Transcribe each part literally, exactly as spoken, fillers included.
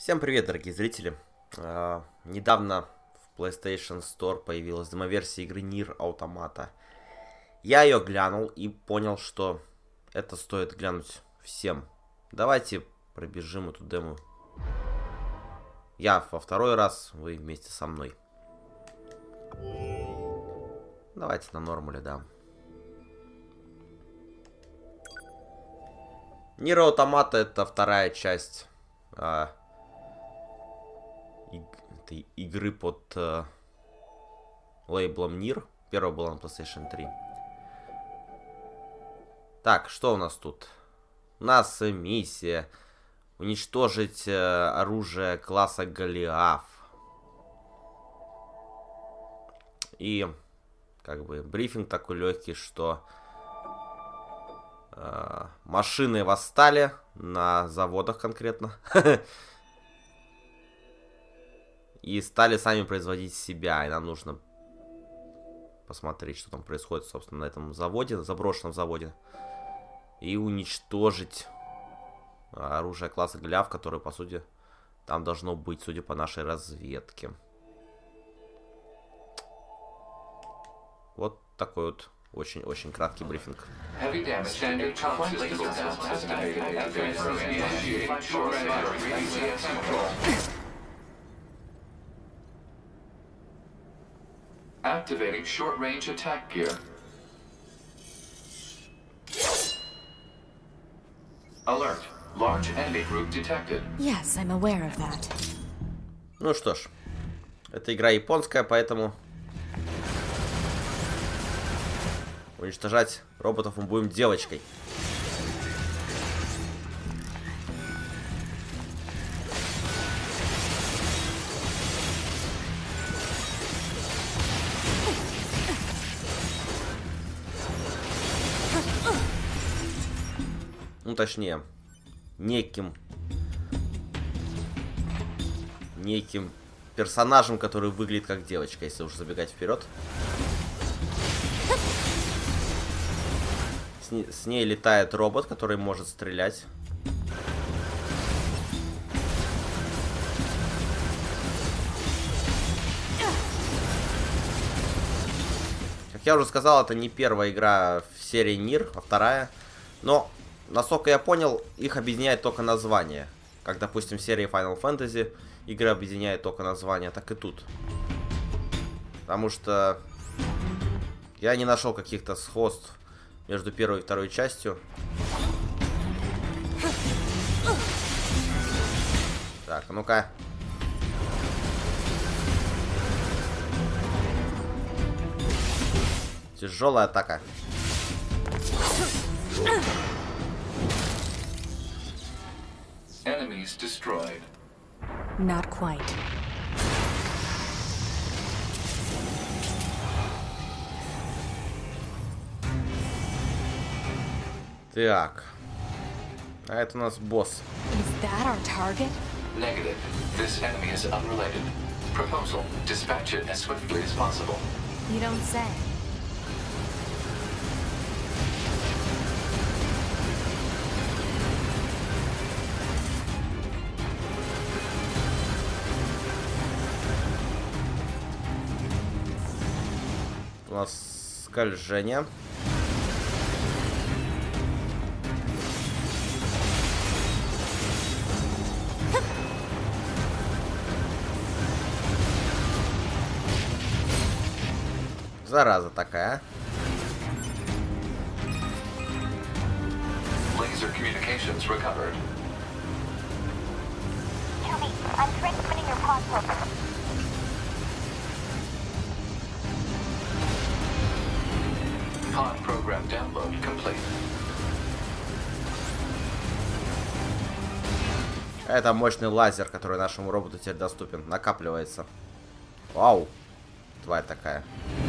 Всем привет, дорогие зрители! Uh, недавно в PlayStation Store появилась демоверсия игры Нир Automata. Я ее глянул и понял, что это стоит глянуть всем. Давайте пробежим эту дему. Я во второй раз, вы вместе со мной. Давайте на нормале, да. Нир Automata — это вторая часть а, иг этой игры под а, лейблом Нир. Первая была на PlayStation три. Так, что у нас тут? У нас миссия уничтожить э, оружие класса Голиаф. И как бы брифинг такой легкий, что э, машины восстали на заводах конкретно. И стали сами производить себя. И нам нужно посмотреть, что там происходит, собственно, на этом заводе, заброшенном заводе. И уничтожить оружие класса Голиаф, которое, по сути, там должно быть, судя по нашей разведке. Вот такой вот очень-очень краткий брифинг. Activating short-range attack gear. Alert. Large enemy group detected. Yes, I'm aware of that. Ну что ж, это игра японская, поэтому уничтожать роботов мы будем девочкой. Ну, точнее, неким неким персонажем, который выглядит как девочка, если уж забегать вперед. С, не, с ней летает робот, который может стрелять. Как я уже сказал, это не первая игра в серии Нир, а вторая. Но насколько я понял, их объединяет только название. Как, допустим, в серии Final Fantasy игры объединяет только название, так и тут. Потому что я не нашел каких-то сходств между первой и второй частью. Так, а ну-ка. Тяжелая атака. Enemies destroyed. Not quite. Так. А это у нас босс. Is that our target? Negative. This enemy is unrelated. Proposal. Dispatch it as swiftly as possible. You don't say. У нас скольжение. Зараза такая. Laser communications recovered. Tell me, I'm transmitting your pod program. Pod program download complete. Это мощный лазер, который нашему роботу теперь доступен. Накапливается. Вау. Тварь такая.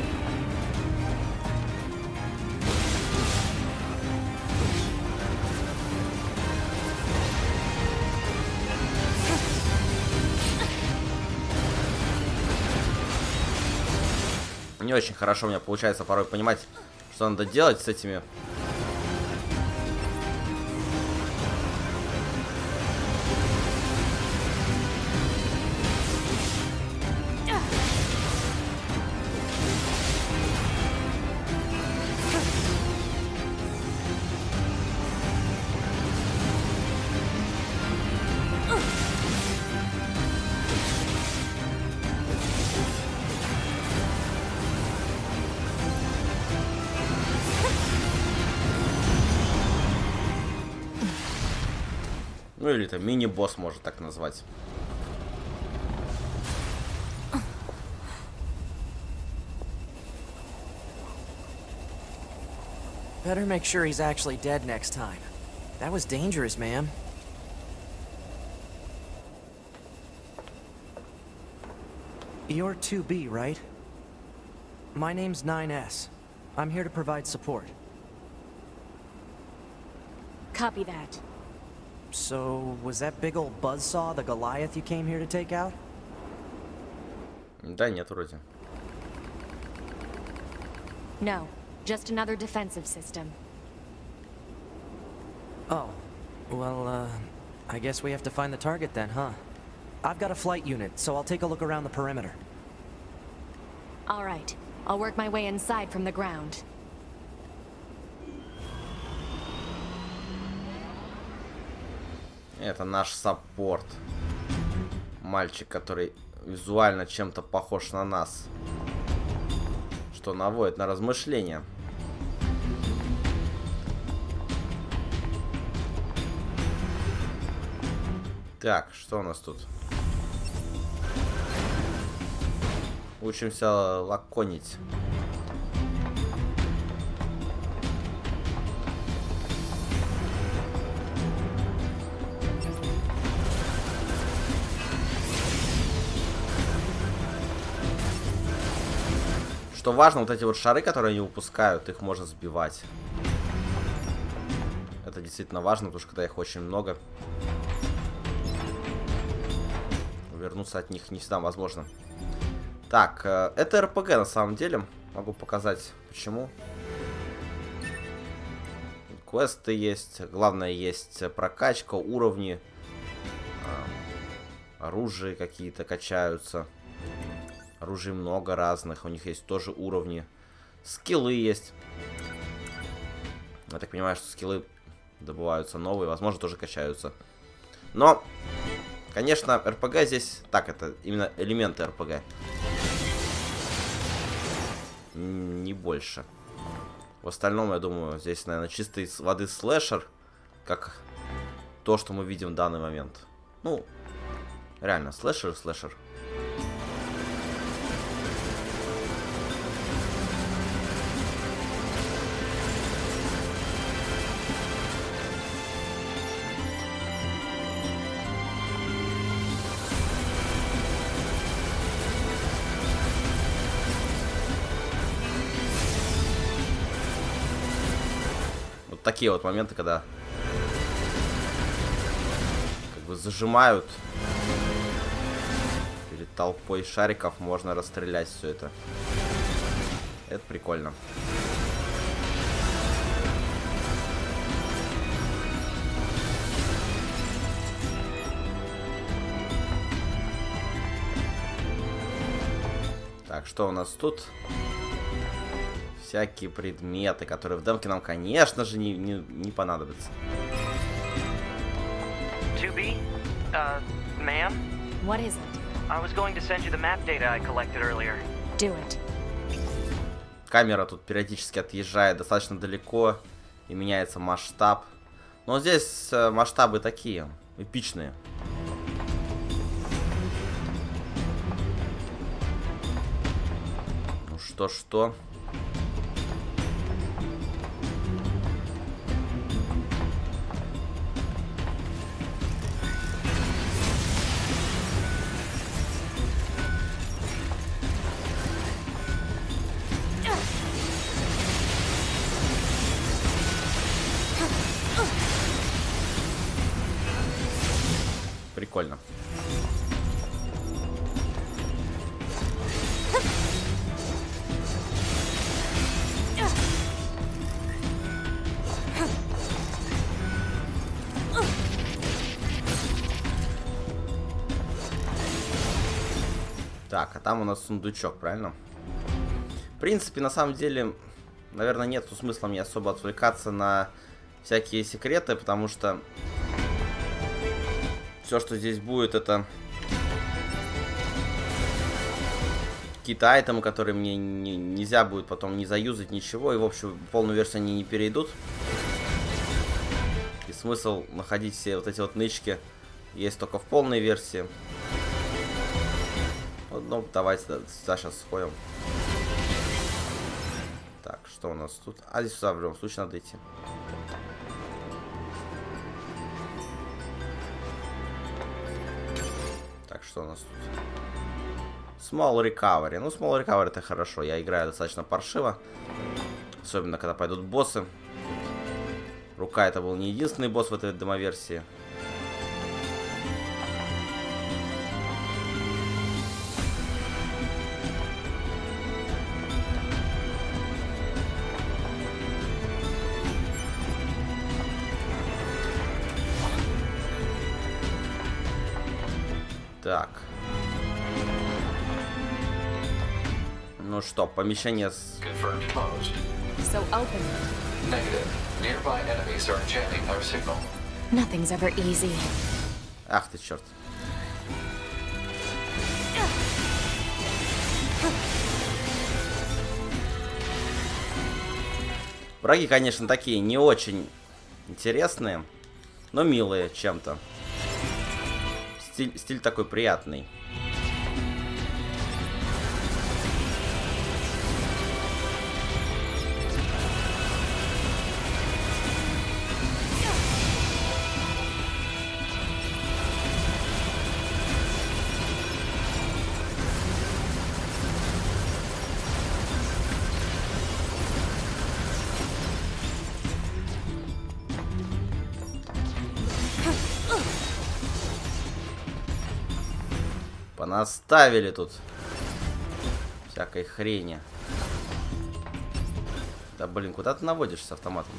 Не очень хорошо у меня получается порой понимать, что надо делать с этими Ну или это мини-босс, можно так назвать. Better make sure he's actually dead next time. That was dangerous, man. You're two B, right? My name's nine S. I'm here to provide support. Copy that. So, was that big old buzzsaw the Goliath you came here to take out? Да нет, вроде. No, just another defensive system. Oh, well, uh, I guess we have to find the target then, huh? I've got a flight unit, so I'll take a look around the perimeter. All right, I'll work my way inside from the ground. Это наш саппорт. Мальчик, который визуально чем-то похож на нас. Что наводит на размышления. Так, что у нас тут? Учимся лаконить. Что важно, вот эти вот шары, которые они выпускают, их можно сбивать. Это действительно важно, потому что когда их очень много, вернуться от них не всегда возможно. Так, это эр пэ гэ на самом деле. Могу показать почему. Квесты есть. Главное, есть прокачка, уровни. Оружие какие-то качаются. Оружий много разных. У них есть тоже уровни. Скиллы есть. Я так понимаю, что скиллы добываются новые. Возможно, тоже качаются. Но, конечно, эр пэ гэ здесь... Так, это именно элементы эр пэ гэ. Не больше. В остальном, я думаю, здесь, наверное, чистой воды слэшер. Как то, что мы видим в данный момент. Ну, реально, слэшер и слэшер. Такие вот моменты, когда как бы зажимают перед толпой шариков, можно расстрелять все это. Это прикольно. Так, что у нас тут? Всякие предметы, которые в демке нам, конечно же, не, не, не понадобятся. two B? Uh, ma'am? What is it? I was going to send you the map data I collected earlier. Do it. Камера тут периодически отъезжает достаточно далеко и меняется масштаб. Но здесь масштабы такие, эпичные. Ну что-что? Прикольно. Так, а там у нас сундучок, правильно? В принципе, на самом деле, наверное, нет смысла мне особо отвлекаться на всякие секреты, потому что все, что здесь будет, это какие-то айтемы, которые мне не, нельзя будет потом не заюзать, ничего. И, в общем, полную версию они не перейдут. И смысл находить все вот эти вот нычки есть только в полной версии. Ну, давайте сюда сейчас сходим. Так, что у нас тут? А здесь сюда в любом случае надо идти. Так, что у нас тут? Small Recovery. Ну, Small Recovery это хорошо. Я играю достаточно паршиво. Особенно, когда пойдут боссы. Рука это был не единственный босс в этой демоверсии. Так. Ну что, помещение с... Confirmed closed. So open. Negative. Nearby enemies are jamming our signal. Nothing's ever easy. Ах ты, черт. Враги, конечно, такие не очень интересные, но милые чем-то. Стиль, стиль такой приятный. Понаставили тут всякой хрени. Да блин, куда ты наводишь с автоматом?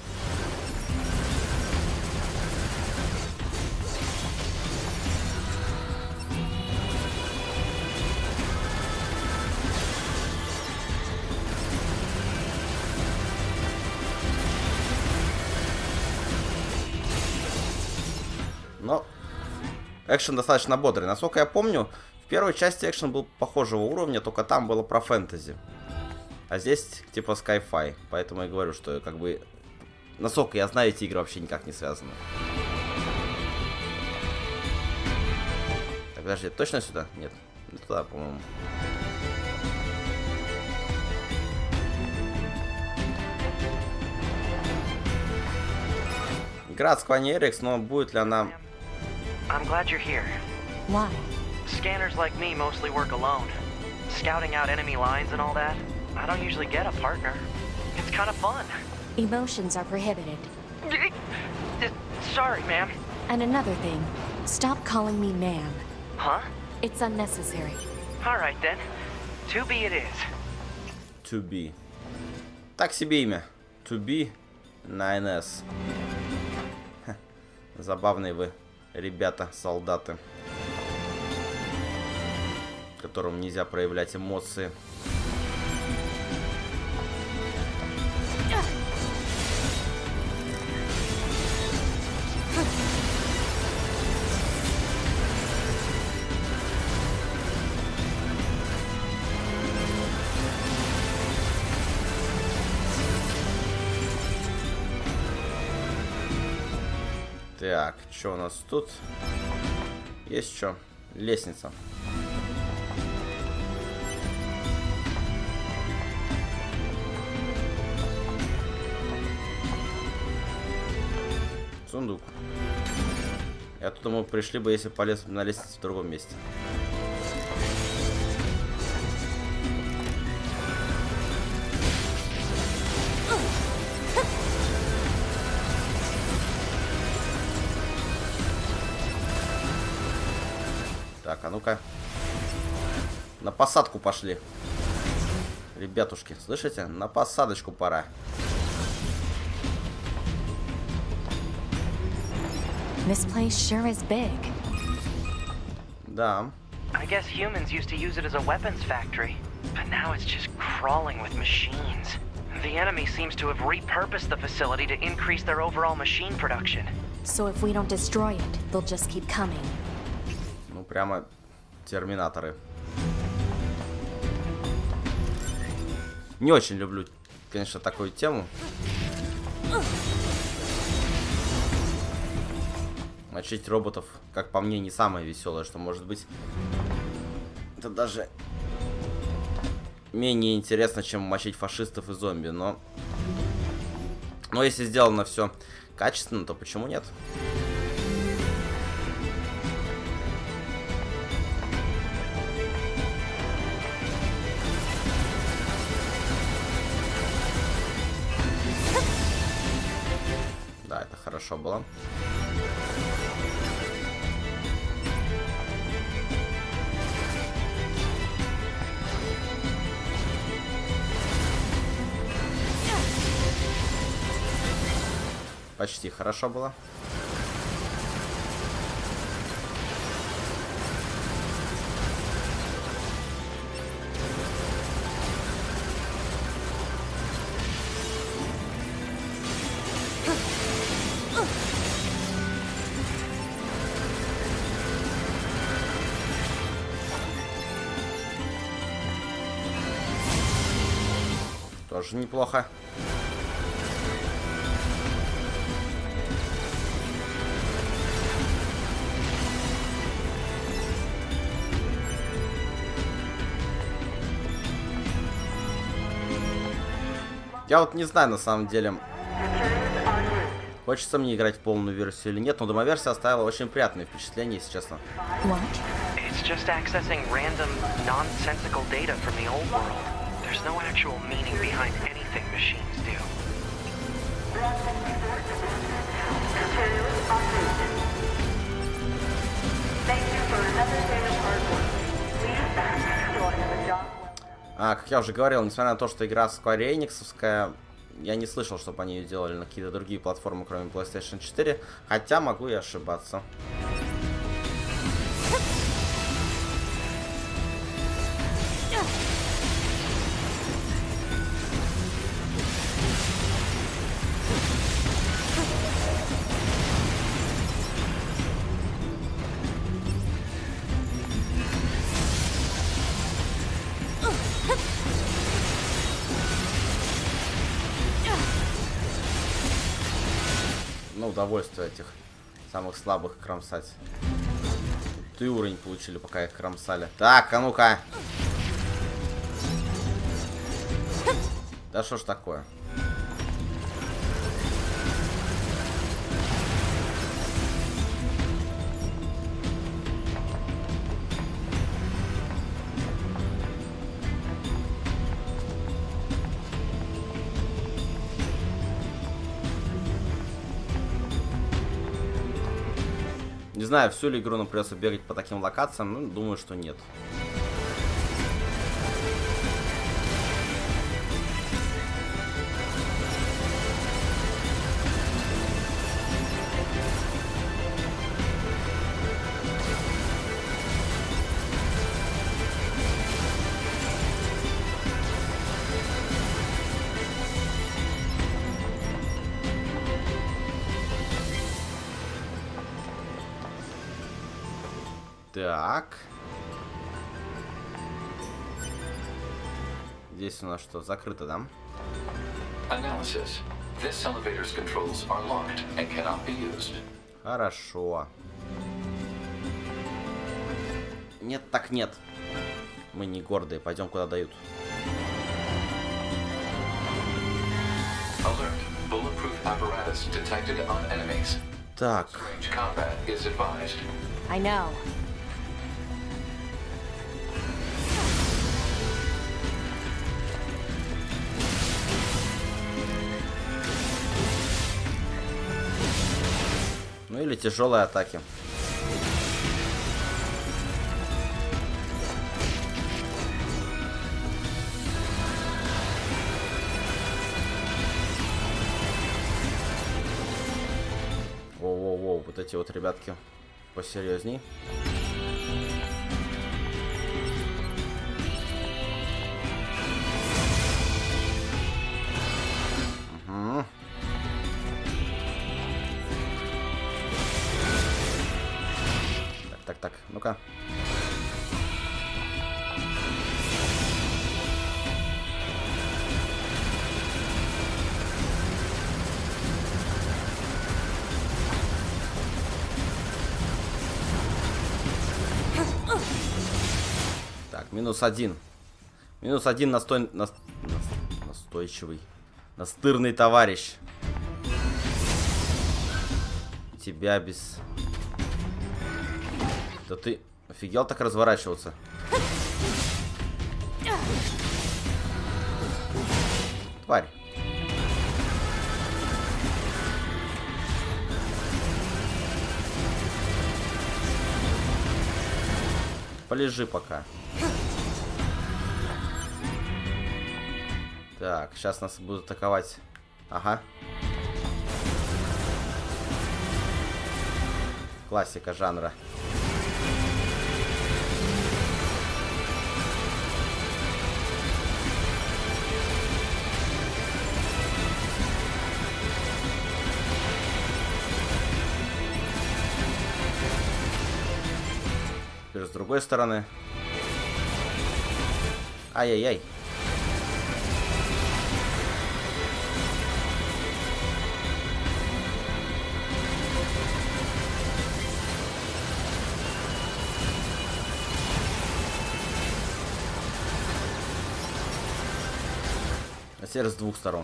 Но экшен достаточно бодрый. Насколько я помню, в первой части экшен был похожего уровня, только там было про фэнтези. А здесь типа Sci-Fi. Поэтому я говорю, что как бы... Насколько я знаю, эти игры вообще никак не связаны. Так, подожди, точно сюда? Нет, не туда, по-моему. Игра от Square Enix, но будет ли она... I'm glad you're here. Why? Scanners like me mostly work alone. Scouting out enemy lines and all that. I don't usually get a partner. It's kind of fun. Emotions are prohibited. Sorry, ma'am. And another thing, stop calling me ma'am. Huh? It's unnecessary. All right then. To be it is. To be. Так себе имя. To be nine S. Ха. Забавные вы, ребята, солдаты, которым нельзя проявлять эмоции. Так, что у нас тут? Есть что? Лестница. Сундук. Я тут думаю, пришли бы, если полез на лестницу в другом месте. Так, а ну-ка. На посадку пошли. Ребятушки, слышите? На посадочку пора. This place sure is big. Да. I guess humans used to use it as a weapons factory, but now it's just crawling with machines. The enemy seems to have repurposed the facility to increase their overall machine production. So if we don't destroy it, they'll just keep coming. Ну, прямо терминаторы. Не очень люблю, конечно, такую тему. Мочить роботов, как по мне, не самое веселое, что может быть. Это даже менее интересно, чем мочить фашистов и зомби, но... Но если сделано все качественно, то почему нет? Да, это хорошо было. Почти хорошо было. Тоже неплохо. Я вот не знаю, на самом деле, хочется мне играть в полную версию или нет, но демоверсия оставила очень приятное впечатление, если честно. What? It's just accessing random, nonsensical data from the old world. There's no actual meaning behind anything machines do. А, как я уже говорил, несмотря на то, что игра Square Enix-овская, я не слышал, чтобы они ее делали на какие-то другие платформы, кроме PlayStation четыре, хотя могу и ошибаться. Ну, удовольствие этих самых слабых кромсать. Ты уровень получили, пока их кромсали. Так, а ну-ка. Да что ж такое? Не знаю, всю ли игру нам придется бегать по таким локациям, но думаю, что нет. Так. Здесь у нас что, закрыто, да? Analysis. This elevator's controls are locked and cannot be used. Хорошо. Нет, так нет. Мы не гордые, пойдем куда дают. Alert. Bulletproof apparatus detected on enemies. Так. Range combat is advised. I know. Ну или тяжелые атаки. Воу-воу-воу, вот эти вот ребятки посерьезней. Угу. Так, так, ну-ка. минус один. Минус один настой... Нас... Настойчивый. Настырный товарищ. Тебя без... Да ты офигел так разворачиваться? Тварь. Полежи пока. Так, сейчас нас будут атаковать. Ага. Классика жанра. Теперь с другой стороны. Ай-яй-яй. А теперь с двух сторон.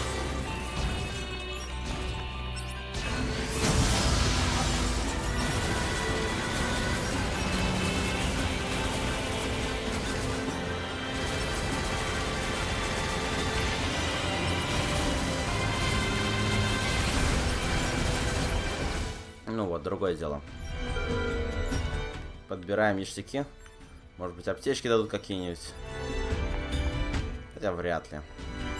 Ну вот, другое дело. Подбираем ништяки. Может быть, аптечки дадут какие-нибудь. Хотя вряд ли.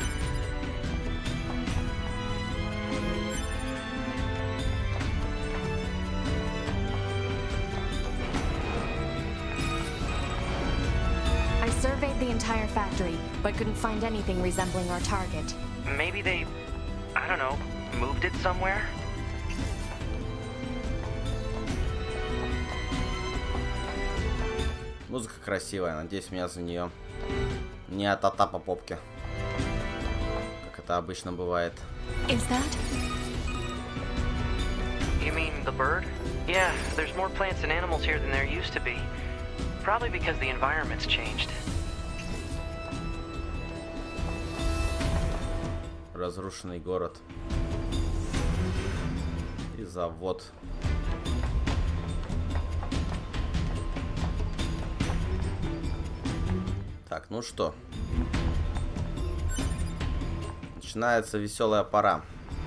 I surveyed the entire factory, but couldn't find anything resembling our target. Maybe they, I don't know, moved it somewhere? Музыка красивая, надеюсь, меня за нее не а-та-та по попке, как это обычно бывает. Is that? You mean the bird? Yeah, there's more plants and animals here than there used to be. Probably because the environment's changed. Разрушенный город. И завод. Так, ну что. Начинается веселая пора.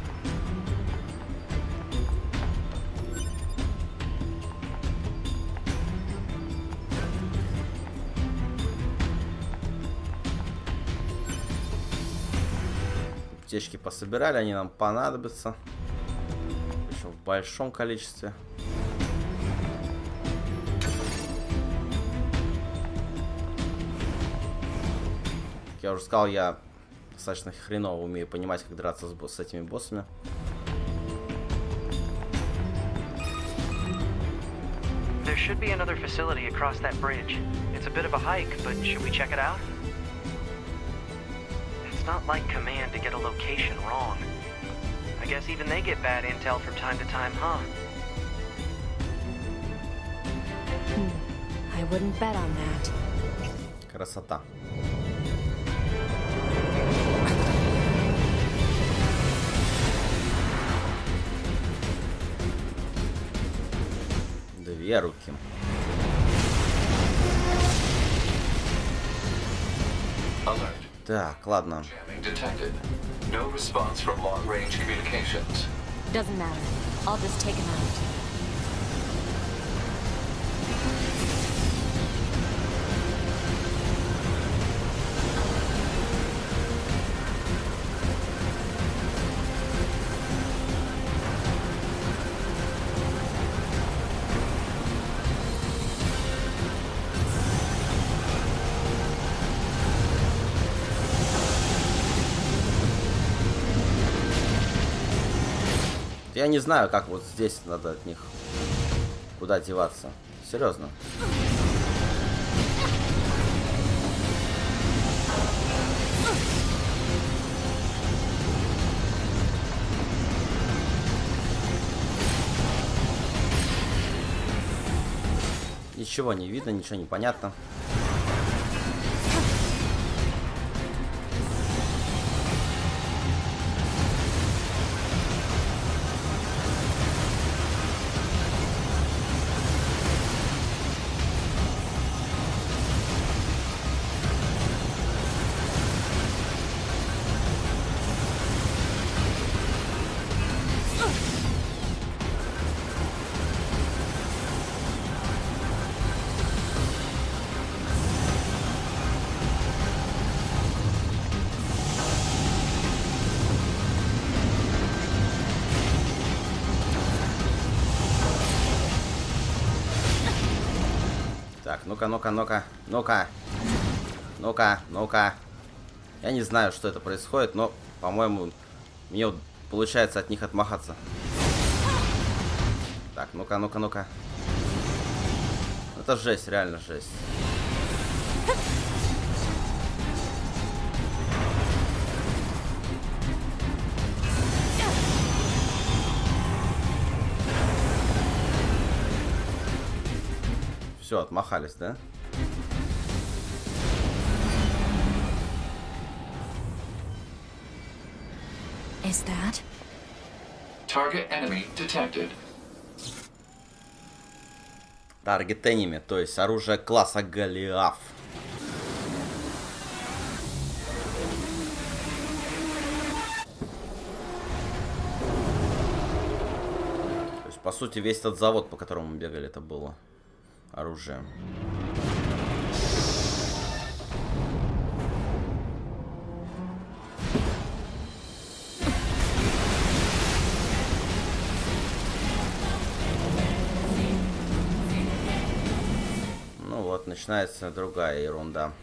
Аптечки пособирали, они нам понадобятся. Причем в большом количестве. Как я уже сказал, я достаточно хреново умею понимать, как драться с, с этими боссами. There should be another facility across that bridge. It's a bit of a hike, but should we check it out? It's not like Command to get a location wrong. I guess even they get bad intel from time to time, huh? Hmm. I wouldn't bet on that. Красота. Две руки. Alert. Так, ладно. Jamming detected. No response from long-range communications. Doesn't matter. I'll just take him out. Я не знаю, как вот здесь надо от них куда деваться. Серьезно. Ничего не видно, ничего не понятно. Так, ну-ка, ну-ка, ну-ка, ну-ка. Ну-ка, ну-ка. Я не знаю, что это происходит, но, по-моему, мне вот получается от них отмахаться. Так, ну-ка, ну-ка, ну-ка. Это жесть, реально жесть. Все, отмахались, да? Is that? Target enemy detected. Target enemy, то есть оружие класса Голиаф. То есть, по сути, весь этот завод, по которому мы бегали, это было оружие. Ну вот, начинается другая ерунда.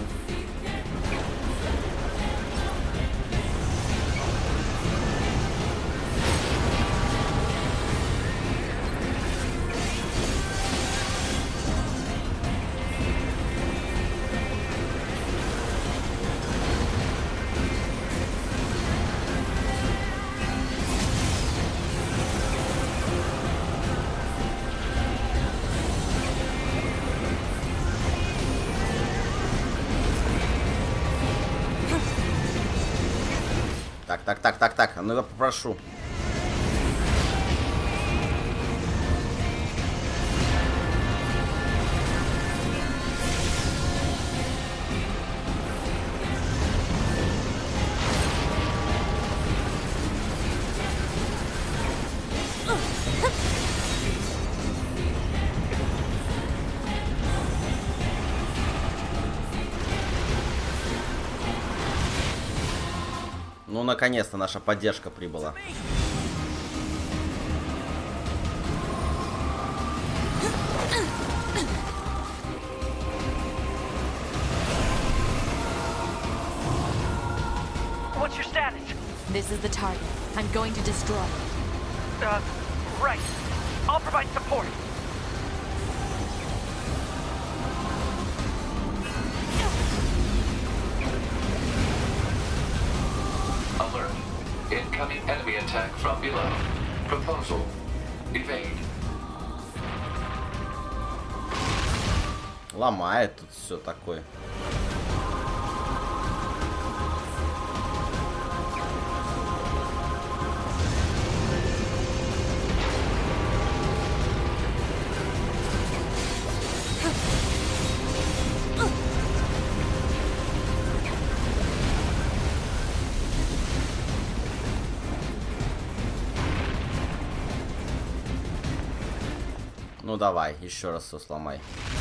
Так, так, так, так, так, ну я попрошу. Ну, наконец-то наша поддержка прибыла. What's your status? This is the target. I'm going to destroy it. Uh, right. I'll provide support. Alert. Incoming enemy attack from below. Proposal. Evade. Ломает тут все такое. Ну давай, еще раз все сломай.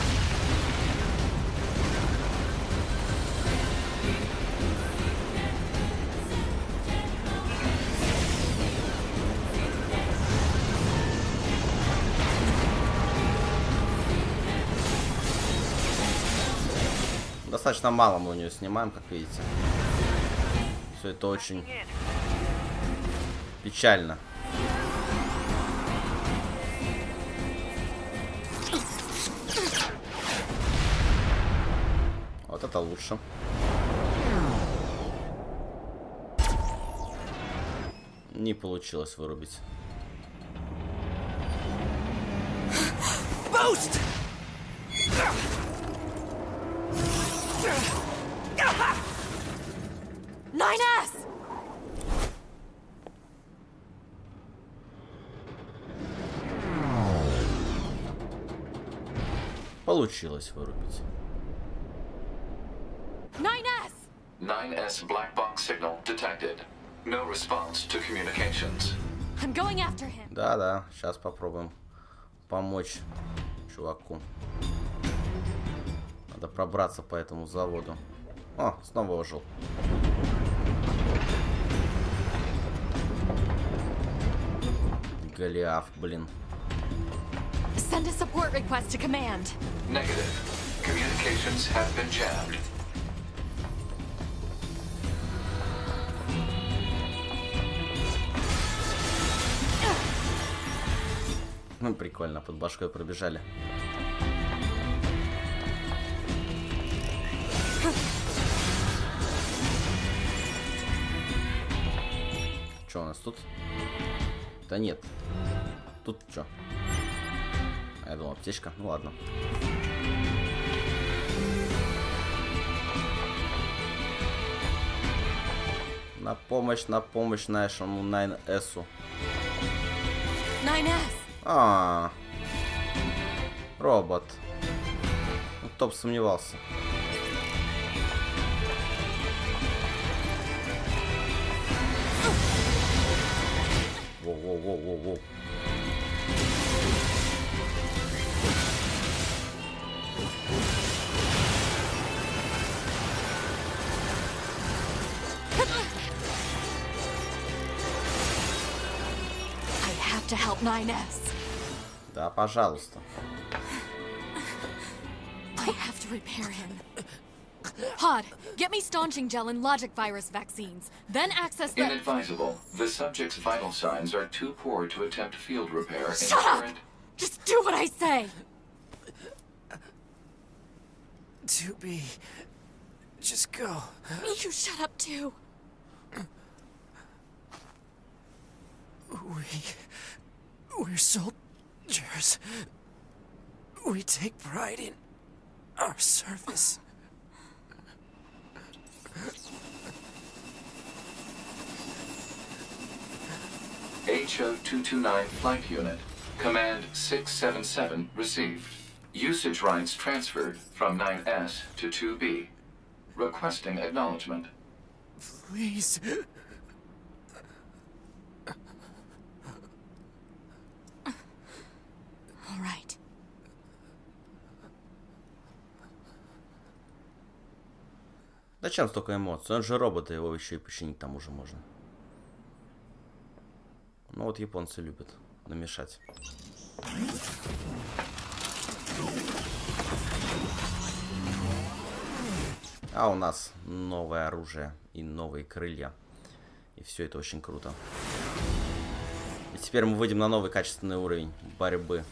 Достаточно мало мы у нее снимаем, как видите. Все это очень печально. Вот это лучше. Не получилось вырубить. Boost! nine S! Получилось вырубить. nine S! nine S black box signal detected. No response to communications. I'm going after him. Да-да, сейчас попробуем помочь чуваку. Надо пробраться по этому заводу. О, снова ожил. Голиаф, блин. Send Send a support request to command. Negative. Communications have been jammed. Ну, прикольно, под башкой пробежали. Что у нас тут? Да нет. Тут что? Я думал, аптечка. Ну ладно. На помощь, на помощь нашему найн эсу. nine S. А, робот. Ну, кто бы сомневался. Воу-воу-воу-воу-воу. To help nine S. Да, пожалуйста. I have to repair him. Pod, get me staunching gel and logic virus vaccines. Then access the... Inadvisable. The subject's vital signs are too poor to attempt field repair in Shut up! current... Just do what I say! two B. Just go. You shut up too. We... We're soldiers. We take pride in our service. H O two two nine Flight Unit. Command six seven seven received. Usage rights transferred from nine S to two B. Requesting acknowledgement. Please. All right. Зачем столько эмоций? Он же робот, его еще и починить там уже можно. Ну вот японцы любят намешать. А у нас новое оружие и новые крылья. И все это очень круто. И теперь мы выйдем на новый качественный уровень борьбы.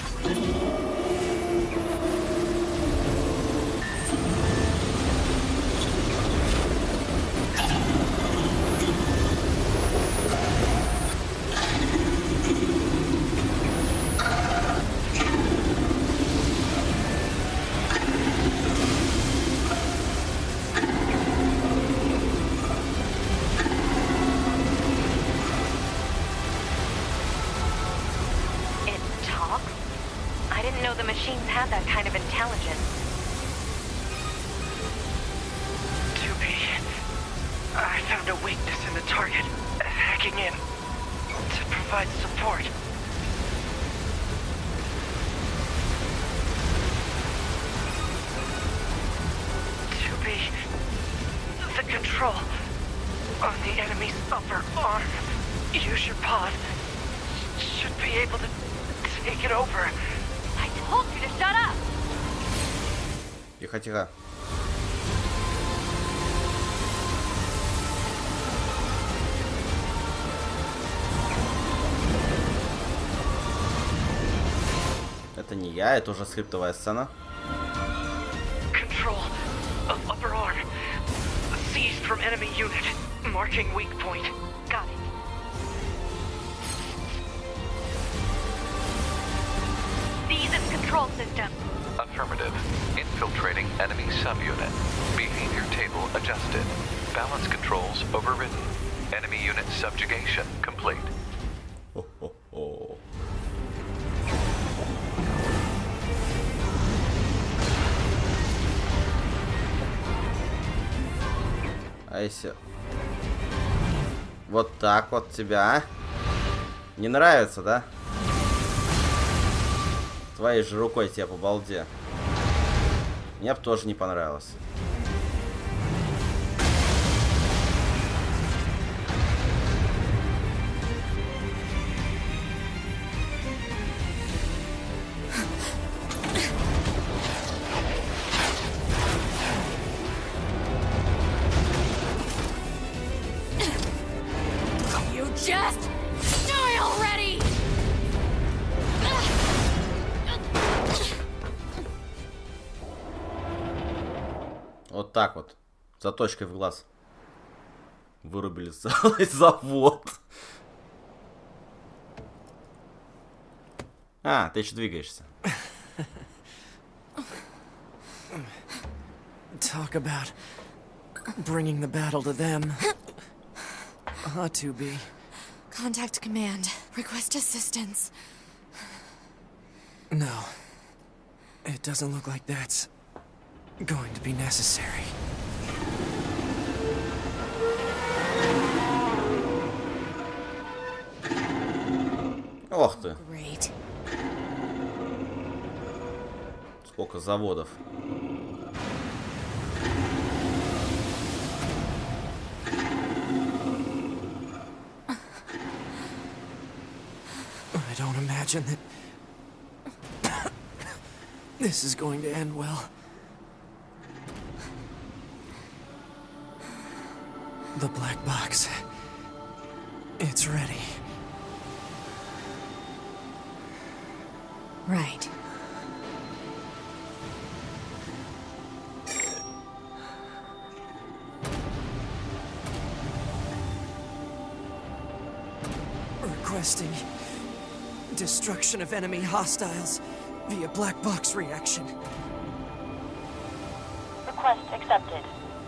Had that kind of intelligence. two B, I found a weakness in the target, hacking in to provide support. two B, the control on the enemy's upper arm. Use your pod. Should be able to take it over. I told you to shut up! Тихо, тихо. Это не я, это уже скриптовая сцена. Control of upper arm. Seized from enemy unit. Marking weak point. Got it. These is control system. Affirmative. Infiltrating enemy subunit. Behavior table adjusted. Balance controls overridden. Enemy unit subjugation complete. Ho, ho, ho. А если... Вот так вот тебя, а? Не нравится, да? Твоей же рукой тебе по балде. Мне бы тоже не понравилось. Вот так вот. Заточкой в глаз. Вырубили целый завод. А, ты еще двигаешься. Talk about bringing the battle to them. Ought to be. Contact command. Request assistance. No. It doesn't look like that's going to be necessary. Ох ты. Great. Сколько заводов. I don't imagine that this is going to end well. The black box. It's ready. Right. Requesting destruction of enemy hostiles via black box reaction. Request accepted.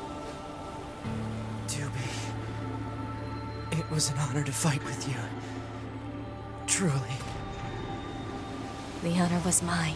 Doobie, it was an honor to fight with you. Truly. The honor was mine.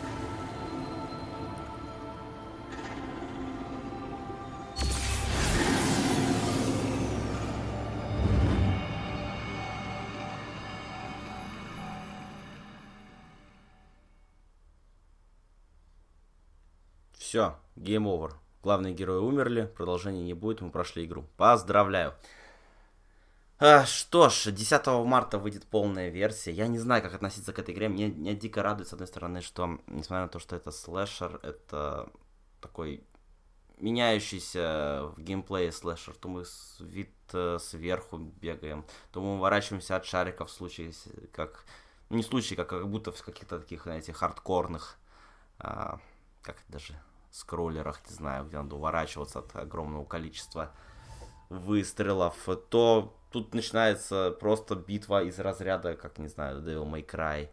Все, гейм овер. Главные герои умерли, продолжения не будет, мы прошли игру. Поздравляю. А, что ж, десятого марта выйдет полная версия. Я не знаю, как относиться к этой игре. Мне, меня дико радует, с одной стороны, что, несмотря на то, что это слэшер, это такой меняющийся в геймплее слэшер. То мы с, вид э, сверху бегаем, то мы уворачиваемся от шариков в случае, как... Ну, не в случае, как, как будто в каких-то таких, знаете, хардкорных, а, как даже скроллерах, не знаю, где надо уворачиваться от огромного количества выстрелов, то тут начинается просто битва из разряда, как, не знаю, Devil May Cry.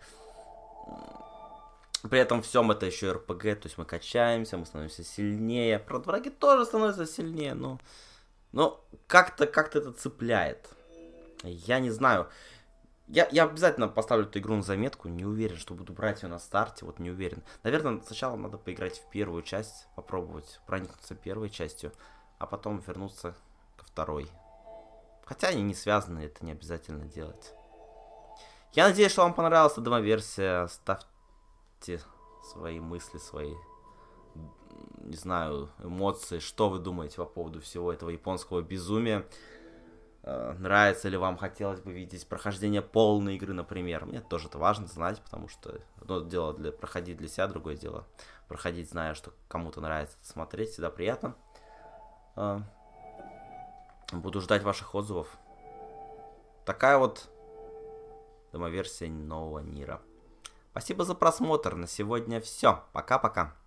При этом всем это еще эр пи джи, то есть мы качаемся, мы становимся сильнее. Правда, враги тоже становятся сильнее, но, но как-то как-то это цепляет. Я не знаю. Я, я обязательно поставлю эту игру на заметку. Не уверен, что буду брать ее на старте. Вот не уверен. Наверное, сначала надо поиграть в первую часть, попробовать проникнуться первой частью, а потом вернуться ко второй. Хотя они не связаны, это не обязательно делать. Я надеюсь, что вам понравилась эта демо-версия. Ставьте свои мысли, свои, не знаю, эмоции. Что вы думаете по поводу всего этого японского безумия? Нравится ли вам, хотелось бы видеть прохождение полной игры, например. Мне тоже это важно знать, потому что одно дело для, проходить для себя, другое дело проходить, зная, что кому-то нравится это смотреть, всегда приятно. Буду ждать ваших отзывов. Такая вот демо-версия нового Нира. Спасибо за просмотр. На сегодня все. Пока-пока.